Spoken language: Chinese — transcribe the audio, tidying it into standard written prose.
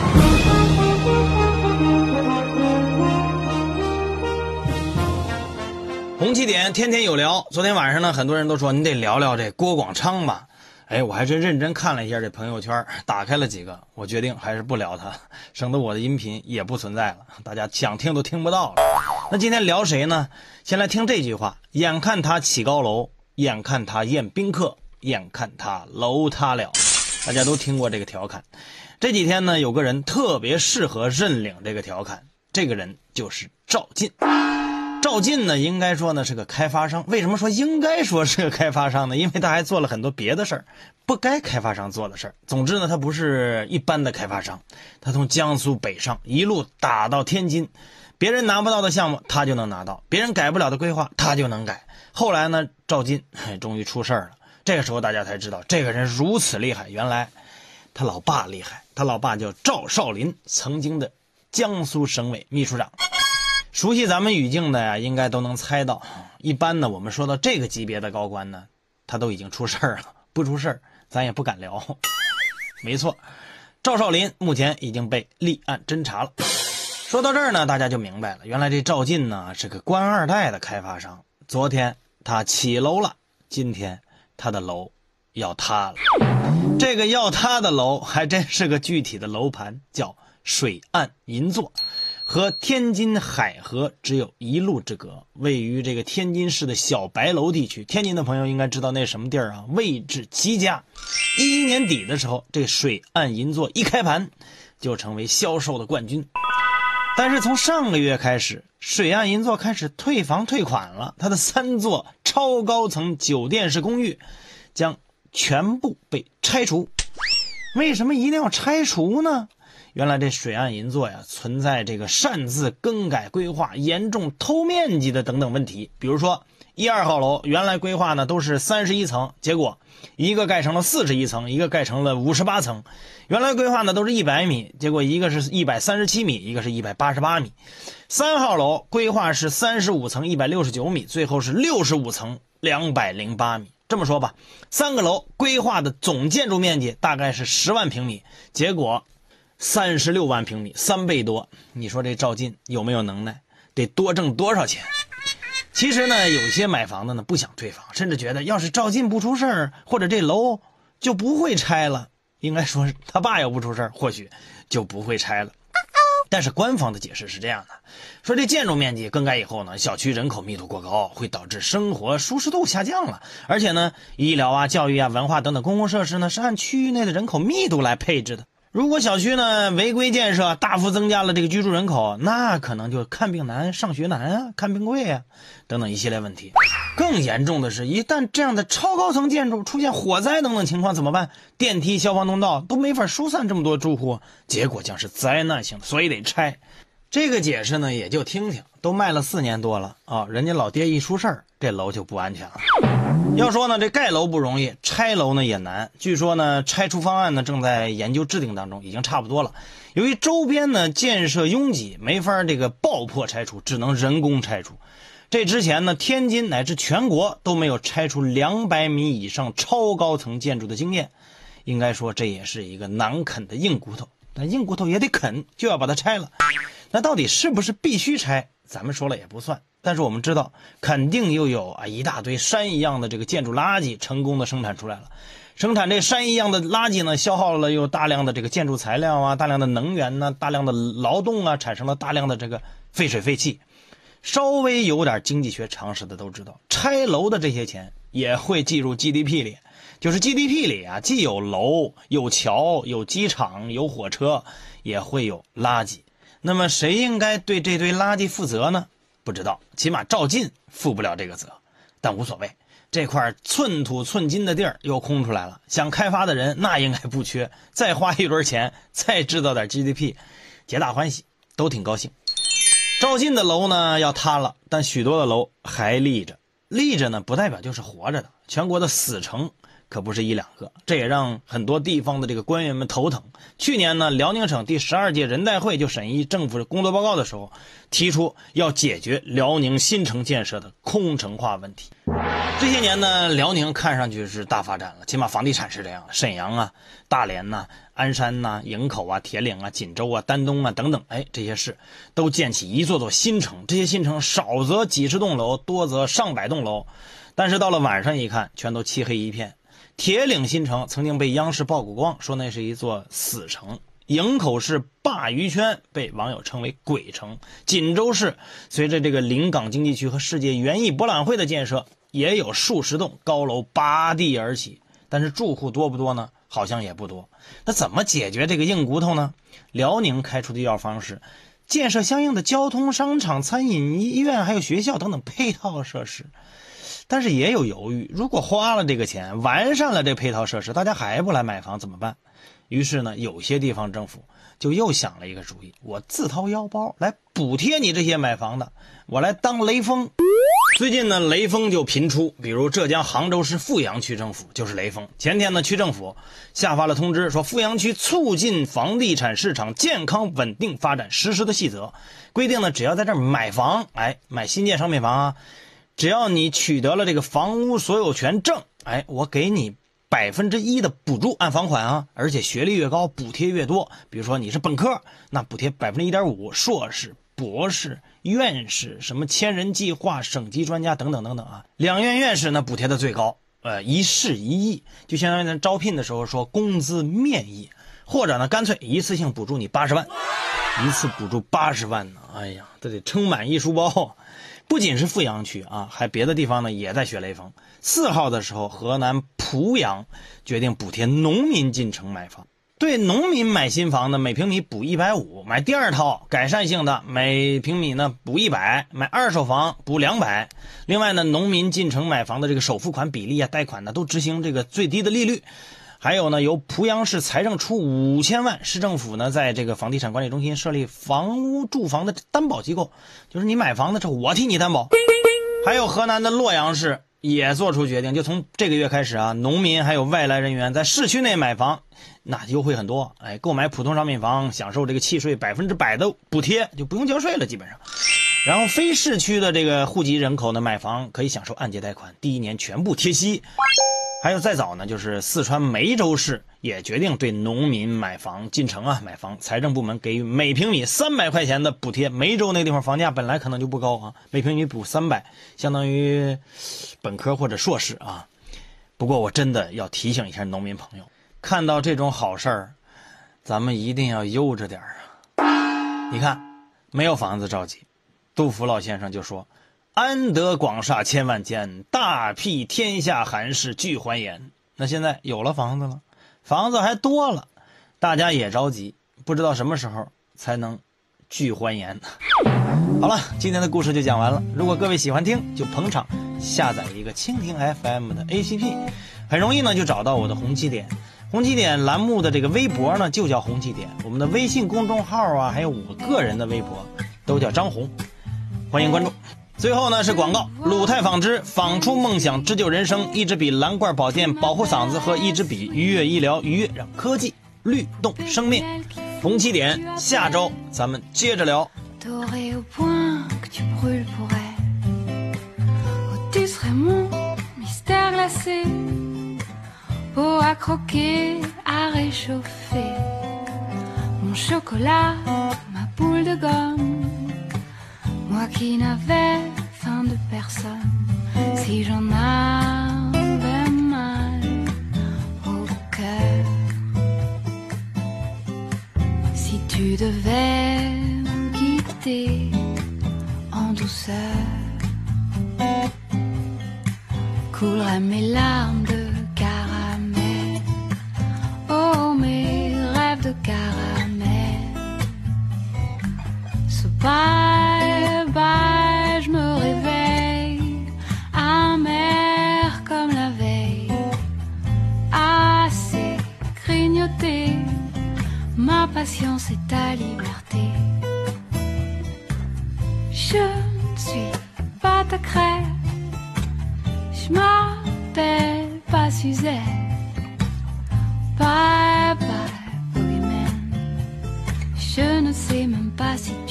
红起点天天有聊，昨天晚上呢，很多人都说你得聊聊这郭广昌吧。我还真认真看了一下这朋友圈，打开了几个，我决定还是不聊他，省得我的音频也不存在了，大家想听都听不到了。那今天聊谁呢？先来听这句话：眼看他起高楼，眼看他宴宾客，眼看他楼塌了。大家都听过这个调侃。这几天呢，有个人特别适合认领这个调侃，这个人就是赵晋。赵晋呢，应该说呢是个开发商。为什么说应该说是个开发商呢？因为他还做了很多别的事儿，不该开发商做的事儿。总之呢，他不是一般的开发商，他从江苏北上一路打到天津，别人拿不到的项目他就能拿到，别人改不了的规划他就能改。后来呢，赵晋终于出事儿了。这个时候大家才知道这个人如此厉害，原来他老爸厉害。他老爸叫赵少林，曾经的江苏省委秘书长。熟悉咱们语境的呀，应该都能猜到，一般呢我们说到这个级别的高官呢，他都已经出事儿了，不出事儿咱也不敢聊。没错，赵少林目前已经被立案侦查了。说到这儿呢，大家就明白了，原来这赵晋呢是个官二代的开发商。昨天他起楼了，今天他的楼要塌了。这个要塌的楼还真是个具体的楼盘，叫水岸银座，和天津海河只有1路之隔，位于这个天津市的小白楼地区。天津的朋友应该知道那什么地儿啊，位置极佳。11年底的时候，这水岸银座一开盘就成为销售的冠军。但是从上个月开始，水岸银座开始退房退款了，它的3座超高层酒店式公寓将全部被拆除。为什么一定要拆除呢？原来这水岸银座呀，存在这个擅自更改规划、严重偷面积的等等问题。比如说1、2号楼原来规划呢都是31层，结果一个盖成了41层，一个盖成了58层。原来规划呢都是100米，结果一个是137米，一个是188米。3号楼规划是35层169米，最后是65层208米。这么说吧，3个楼规划的总建筑面积大概是10万平米，结果36万平米，3倍多。你说这赵晋有没有能耐？得多挣多少钱？其实呢，有些买房的呢不想退房，甚至觉得要是赵晋不出事儿，或者这楼就不会拆了。应该说他爸要不出事儿，或许就不会拆了。但是官方的解释是这样的，说这建筑面积更改以后呢，小区人口密度过高，会导致生活舒适度下降了。而且呢，医疗啊、教育啊、文化等等公共设施呢，是按区域内的人口密度来配置的。如果小区呢违规建设，大幅增加了这个居住人口，那可能就看病难、上学难啊、看病贵啊等等一系列问题。更严重的是，一旦这样的超高层建筑出现火灾等等情况怎么办？电梯、消防通道都没法疏散这么多住户，结果将是灾难性的，所以得拆。这个解释呢也就听听，都卖了4年多了啊，人家老爹一出事儿，这楼就不安全了。要说呢，这盖楼不容易，拆楼呢也难。据说呢，拆除方案呢正在研究制定当中，已经差不多了。由于周边呢建设拥挤，没法这个爆破拆除，只能人工拆除。这之前呢，天津乃至全国都没有拆除200米以上超高层建筑的经验。应该说这也是一个难啃的硬骨头，但硬骨头也得啃，就要把它拆了。那到底是不是必须拆？咱们说了也不算。但是我们知道，肯定又有一大堆山一样的这个建筑垃圾成功的生产出来了。生产这山一样的垃圾呢，消耗了又大量的这个建筑材料啊，大量的能源呢，大量的劳动啊，产生了大量的这个废水废气。稍微有点经济学常识的都知道，拆楼的这些钱也会计入 GDP 里，就是 GDP 里啊，既有楼、有桥、有机场、有火车，也会有垃圾。那么谁应该对这堆垃圾负责呢？不知道，起码赵晋负不了这个责，但无所谓，这块寸土寸金的地儿又空出来了，想开发的人那应该不缺，再花一轮钱，再制造点 GDP， 皆大欢喜，都挺高兴。赵晋的楼呢要塌了，但许多的楼还立着，立着呢不代表就是活着的。全国的死城可不是1、2个，这也让很多地方的这个官员们头疼。去年呢，辽宁省第12届人代会就审议政府工作报告的时候，提出要解决辽宁新城建设的空城化问题。这些年呢，辽宁看上去是大发展了，起码房地产是这样。沈阳啊、大连呐、鞍山呐、营口啊、铁岭啊、锦州啊、丹东啊等等，这些市都建起一座座新城。这些新城少则几十栋楼，多则上百栋楼。但是到了晚上一看，全都漆黑一片。铁岭新城曾经被央视曝光，说那是一座死城。营口市鲅鱼圈被网友称为鬼城。锦州市随着这个临港经济区和世界园艺博览会的建设，也有数十栋高楼拔地而起。但是住户多不多呢？好像也不多。那怎么解决这个硬骨头呢？辽宁开出的药方是建设相应的交通、商场、餐饮、医院还有学校等等配套设施。但是也有犹豫，如果花了这个钱，完善了这配套设施，大家还不来买房怎么办？于是呢，有些地方政府就又想了一个主意，我自掏腰包来补贴你这些买房的，我来当雷锋。最近呢，雷锋就频出，比如浙江杭州市富阳区政府就是雷锋。前天呢，区政府下发了通知，说富阳区促进房地产市场健康稳定发展实施的细则，规定呢，只要在这儿买房，买新建商品房啊，只要你取得了这个房屋所有权证，我给你1%的补助，按房款啊，而且学历越高补贴越多。比如说你是本科，那补贴1.5%，硕士、博士、院士，什么千人计划、省级专家等等等等啊。2院院士呢补贴的最高，1试1亿，就相当于咱招聘的时候说工资面议，或者呢干脆一次性补助你80万，一次补助80万呢，这得撑满一书包。不仅是富阳区啊，还别的地方呢也在学雷锋。4号的时候，河南濮阳决定补贴农民进城买房。对农民买新房呢，每平米补150，买第二套改善性的每平米呢补100，买二手房补200。另外呢，农民进城买房的这个首付款比例啊、贷款呢都执行这个最低的利率。还有呢，由濮阳市财政出5000万，市政府呢在这个房地产管理中心设立房屋住房的担保机构，就是你买房的时候我替你担保。还有河南的洛阳市也做出决定，就从这个月开始啊，农民还有外来人员在市区内买房，那优惠很多。购买普通商品房享受这个契税100%的补贴，就不用交税了基本上。然后非市区的这个户籍人口呢，买房可以享受按揭贷款，第1年全部贴息。还有再早呢，就是四川梅州市也决定对农民买房进城啊买房，财政部门给予每平米300块钱的补贴。梅州那个地方房价本来可能就不高啊，每平米补300，相当于本科或者硕士啊。不过我真的要提醒一下农民朋友，看到这种好事儿，咱们一定要悠着点啊。你看，没有房子着急，杜甫老先生就说，安得广厦千万间，大庇天下寒士俱欢颜。那现在有了房子了，房子还多了，大家也着急，不知道什么时候才能俱欢颜。好了，今天的故事就讲完了。如果各位喜欢听，就捧场下载一个蜻蜓 FM 的 APP， 很容易呢就找到我的红旗点。红旗点栏目的这个微博呢就叫红旗点，我们的微信公众号啊，还有我个人的微博都叫张红，欢迎关注。最后呢是广告，鲁泰纺织纺出梦想，织就人生，一支笔蓝罐宝剑保护嗓子，和一支笔愉悦医疗，愉悦让科技律动生命。红旗点，下周咱们接着聊。 Moi qui n'avais faim de personne, si j'en avais mal au cœur. Si tu devais me quitter en douceur, couleraient mes larmes de caramel, oh mes rêves de caramel. Ce bye, je me réveille, amère comme la veille, assez grignoté, ma patience est ta liberté. Je ne suis pas ta crème, je m'appelle pas Suzette. Bye bye, boogeyman. Je ne sais même pas si